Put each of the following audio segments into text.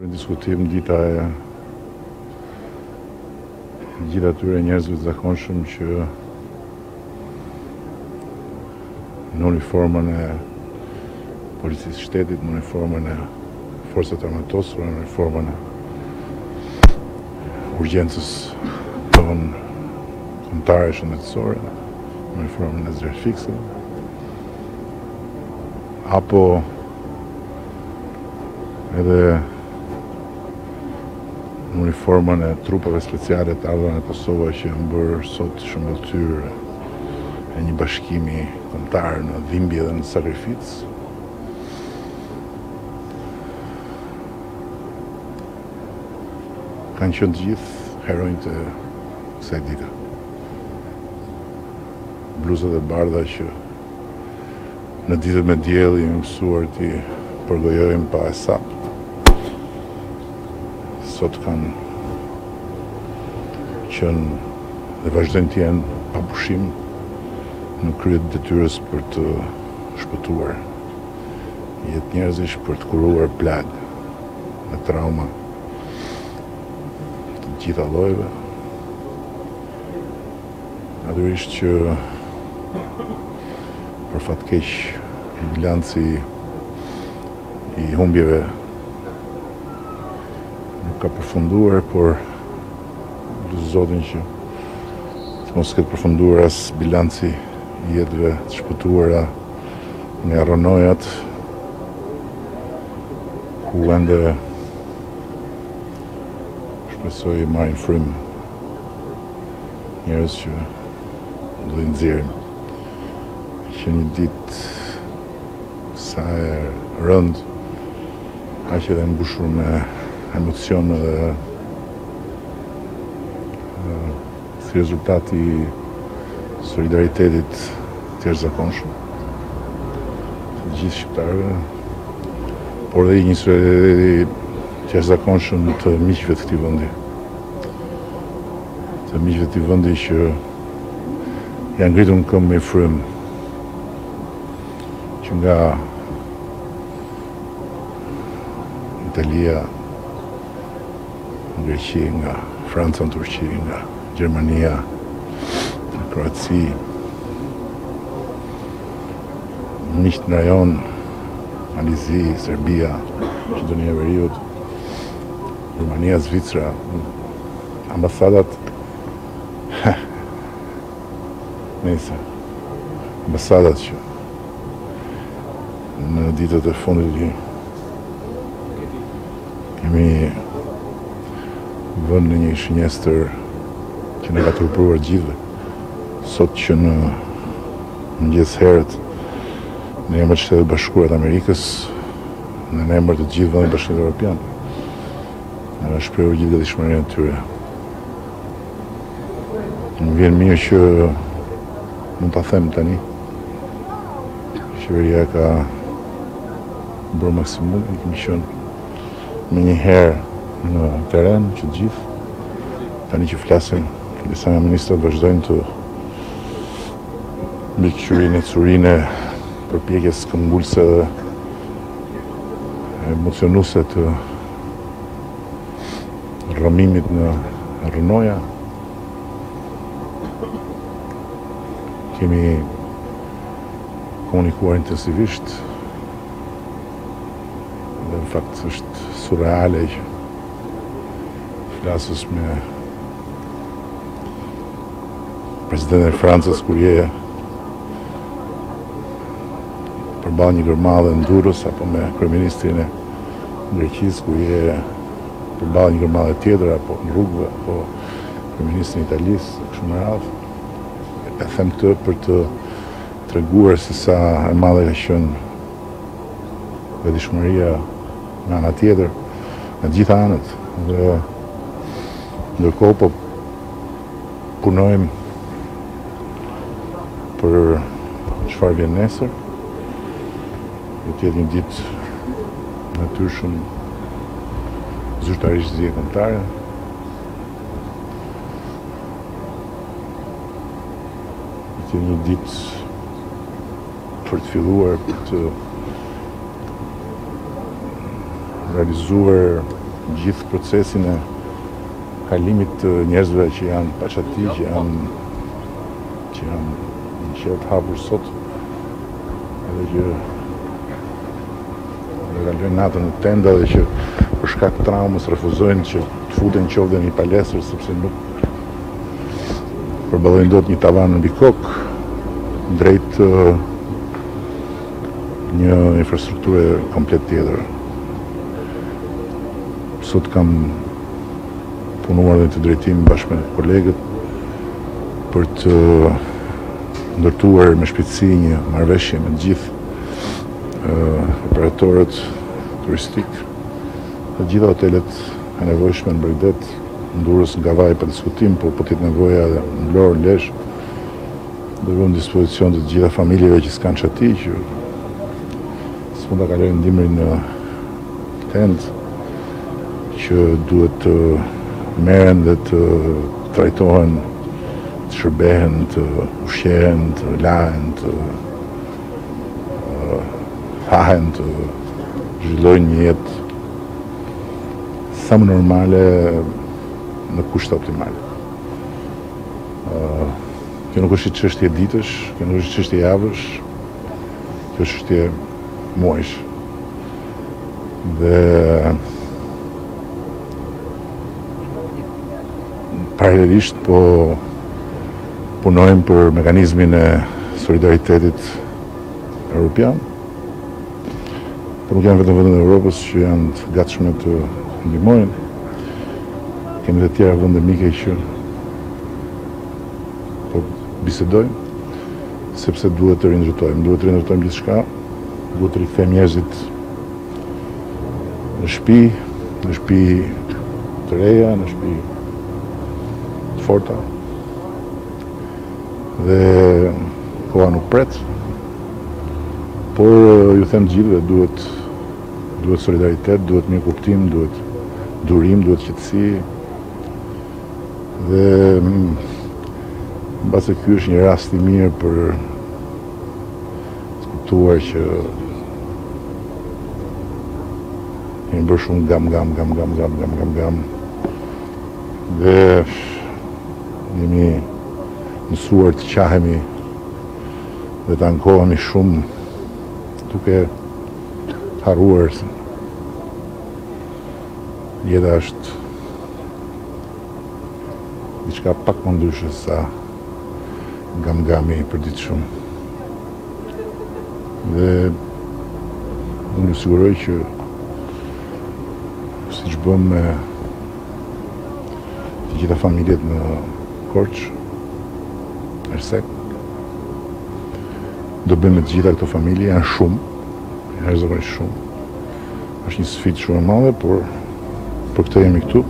Në diskutim dita e gjithë atyre njerëzve të zakonshëm që në uniformën e policisë shtetit, në uniformën e forcat armatosura, në uniformën e urgjencës tonë kombëtare shëndetësore, në uniformën e zyrës fikse, apo edhe në uniformën e trupave speciale të ardhurave në Kosovë që janë bërë sot shëmbëltyr e një bashkimi kombëtar në dhimbje dhe në sakrificë. Kanë qenë të gjithë heronjtë e kësaj dite. Bluzat e bardha që në ditët me diell jemi mësuar t'i përgojojmë pa e sapë. Sot kanë qenë dhe vazhdojnë të jenë pa pushim në krye të detyrës për të shpëtuar jetë njerëzish, për të kuruar plagë dhe trauma të gjitha llojeve. Natyrisht që për fat keq bilanci i humbjeve nuk ka përfunduar, por lutë Zotin që të mos ketë përfunduar as bilanci i jetëve të shpëtuara nga rronojat, ku ende shpresoj marrin frymë njerëz që do t'i nxjerrin. Që një ditë sa e rëndë, aq edhe mbushur me emocion dhe si rezultati i solidaritetit të jashtëzakonshëm të gjithë shqiptarëve, por dhe një solidariteti të jashtëzakonshëm të miqve të këtij vendi. Të miqve të këtij vendi që janë ngritur në këmbë me frymë, që nga Italia, nga Greqi, nga Franca në Turqi, nga Gjermania, nga Kroaci, miqt në rajon, Malizi, Serbia, Maqedonia e Veriut, Rumania, Zvicra, ambasadat, ambasadat që në ditët e fundit kemi vënë në një shënjestër që ne ka turpruar gjithëve. Sot që në mëngjes herët në emër të Shtetit Bashkuar të Amerikës, në emër të gjithë vendeve bashkimit evropian, ne shprehur gjithë gatishmërinë e tyre. Më vjen mirë që mund ta them tani, qeveria ka bërë maksimumin, kemi qenë me një herë në teren që gjithë, tani që flasin, disa nga ministrat vazhdojnë të mbikëqyrinë e curinë e përpjekjes këmbgulse dhe emocionuese të rrëmimit në rrënoja. Kemi komunikuar intensivisht dhe në fakt është surreale që flasës me presidentin e Francës kur je përballë një gërmadhe në Durrës, apo me kryeministrin e Greqisë kur je përballë një gërmadhe tjetër, apo në rrugëve, apo kryeministrin e Italisë, kështu me radhë. E them këtë për të treguar se sa e madhe ka qenë gatishmëria nga ana tjetër, nga gjitha anët. Dhe ndërkohë po punojmë për çfarë vjen nesër. Do të jetë një ditë natyrshëm, zyrtarisht zgjedhje kombëtare. Do të jetë një ditë për të filluar, për të realizuar gjithë procesin e kalimit të njerëzve që janë paqati, që janë në qelë të hapur sot, edhe që kalojnë natën në tenda dhe që për shkak të traumës refuzojnë që të futen qoftë në një palestër sepse nuk përballojnë dot një tavan mbi kokë drejt një infrastrukture komplet tjetër. Sot kam punuar në të drejtim bashkë me kolegët për të ndërtuar me shpejtësi një marrëveshje me të gjithë operatorët turistik, të gjitha hotelet e nevojshme në Bregdet, në Durrës, nga Vaj pa diskutim, por po të jetë nevoja dhe në Vlorë, Lezhë, do vëmë në dispozicion të gjitha familjeve që s'kanë qati, që s'mund ta kalojnë dimrin në tent, që duhet të merren dhe të trajtohen, të shërbehen, të ushqehen, të lahen, të hahen, të zhvillojnë një jetë sa më normale në kushte optimale. Kjo nuk është çështje ditësh, kjo nuk është çështje javësh, kjo është çështje muajsh. Dhe paralelisht po punojmë për mekanizmin e solidaritetit europian. Por nuk janë vetëm vendet e Evropës që janë të gatshme të ndihmojnë. Kemi dhe tjera vende mike që po bisedojmë, sepse duhet të rindërtojmë. Duhet të rindërtojmë gjithçka, duhet të rikthejmë njerëzit në shtëpi të reja, në shtëpi të forta. Dhe koha nuk pret, por ju them të gjithëve duhet solidaritet, duhet mirëkuptim, duhet durim, duhet qetësi. Dhe mbase ky është një rast i mirë për të kuptuar që kemi bërë shumë gam. Dhe jemi mësuar të qahemi dhe të ankohemi shumë duke harruar. Jeta është diçka pak më ndryshe sa gam-gami i përditshëm. Dhe unë ju siguroj që siç bëm me të gjitha familjet në Korçë, Ersek, do bëjmë me të gjitha këto familje, janë shumë, herëzakonisht shumë. Është një sfidë shumë e madhe, por për këtë jemi këtu.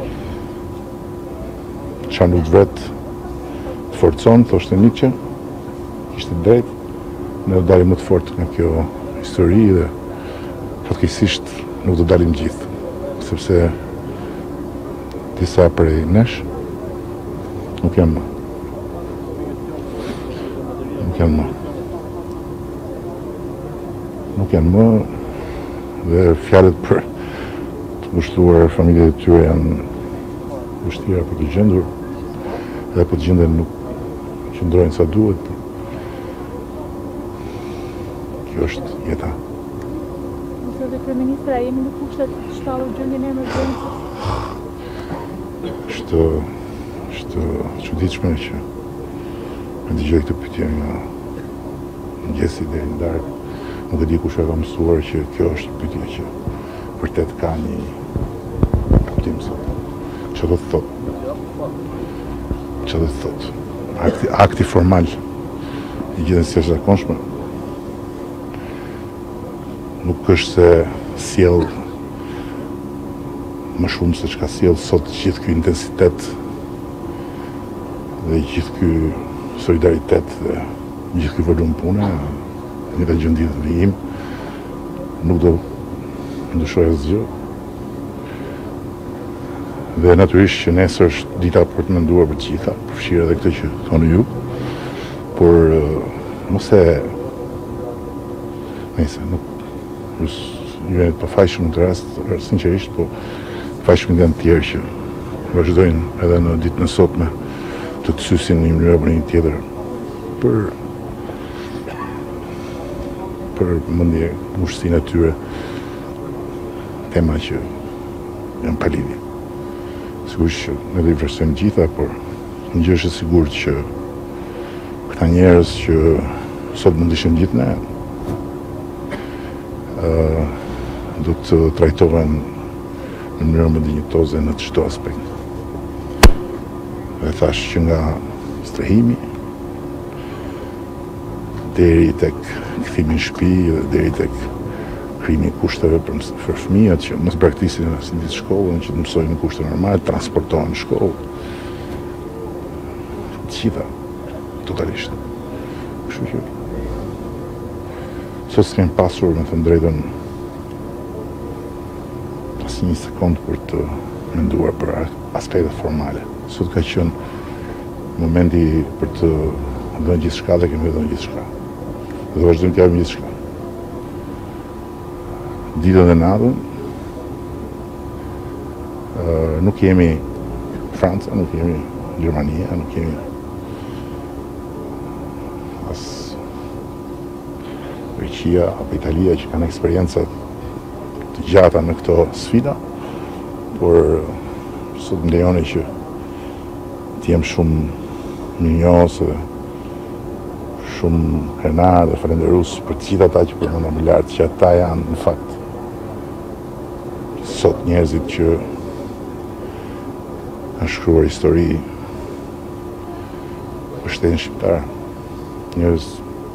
Çfarë nuk vet të forcon, thoshte Nietzsche, ishte drejt, ne do dalim më të fortë nga kjo histori dhe fatkeqësisht nuk do dalim gjithë, sepse disa prej nesh nuk janë më. Nuk janë më dhe fjalët për të ngushëlluar familjet e tyre janë vështira për të gjendur, edhe për të gjender nuk qëndrojnë sa duhet. Kjo është jeta. Dhe kryeministra, jemi në kushte të shpallur gjendjen e emergjencës? Është çuditshme që me dëgjoj këtë pyetje nga mëngjesi deri në darkë. Nuk e di kush e ka mësuar që kjo është një pyetje që vërtet ka një kuptim sot. Çfarë do të thotë? Akti formal i gjithës së jashtëzakonshme nuk është se sjell më shumë se çka sjell sot gjithë ky intensitet dhe gjithë ky solidaritet dhe gjithë ky volum pune, një të gjendit dhe im, nuk do ndryshoj asgjë. Dhe natyrisht që nesër është dita për të menduar për të gjitha, përfshirë edhe këtë që thonë ju, por mos e nëse nuk ju jeni të pafajshëm në të rast, sinqerisht, po bashkëndën të tjerë që vazhdojnë edhe në ditën e sotme të sysin një mënyrë apo një tjetër për mendje ushtësinë e tyre tema që janë pa lidhje. Sigurisht që ne do i vlerësojmë gjitha, por një gjë është e sigurt që këta njerëz që sot mund të ishin gjithë ne do të trajtohen në mënyrë më dinjitoze në çdo aspekt. Dhe thash që nga strehimi deri tek kthimi në shtëpi dhe deri tek krijimi i kushteve për fëmijët që mos braktisin asnjë ditë shkollën, që të mësojnë në kushte normale, transportohen në shkollë. Të gjitha, totalisht. Kështu që sot s'kem pasur, me thënë drejtën, asnjë sekond për të menduar për aspektet formale. Sot ka qenë momenti për të dhënë gjithçka dhe kemi dhënë gjithçka. Dhe vazhdojmë të japim gjithçka. Ditën dhe natën nuk jemi Franca, nuk jemi Gjermania, nuk jemi as Greqia apo Italia që kanë eksperienca të gjata në këto sfida, por sot më lejoni që të jem shumë mirënjohës dhe shumë krenar dhe falenderues për të gjithë ata që përmenda më lart, që ata janë në fakt sot njerëzit që kanë shkruar histori për shtetin shqiptar. Njerëz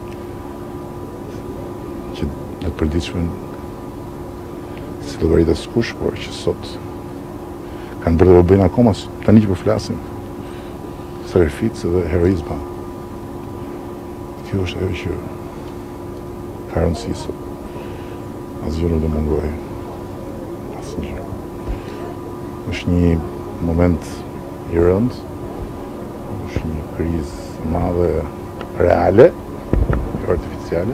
që në të përditshmën si llogarit askush, por që sot kanë bërë dhe bëjnë akoma tani që përflasim sakrificë dhe heroizma. Kjo është ajo që ka rëndësi sot. Asgjë nuk do mungojë. Asgjë. Është një moment i rëndë, është një krizë e madhe reale, jo artificiale.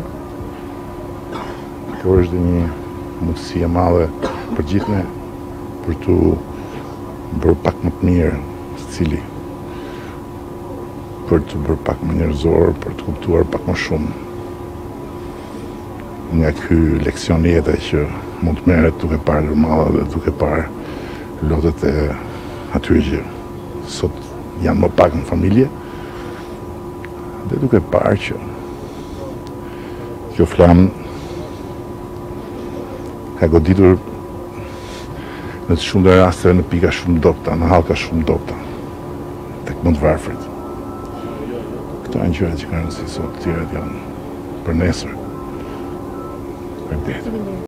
Kjo është dhe një mundësi e madhe për gjithë ne për të bërë pak më të mirë secili, për të bërë pak më njerëzor, për të kuptuar pak më shumë nga ky leksion jete që mund të merret duke parë Rëmalla dhe duke parë lotët e atyre që sot janë më pak në familje, dhe duke parë që kjo flamë ka goditur në të shumë dhe rasteve në pika shumë dopta, në halka shumë dopta, tek më të varfrit. Këto janë gjërat që kanë rëndësi sot, të tjerat janë për nesër. Për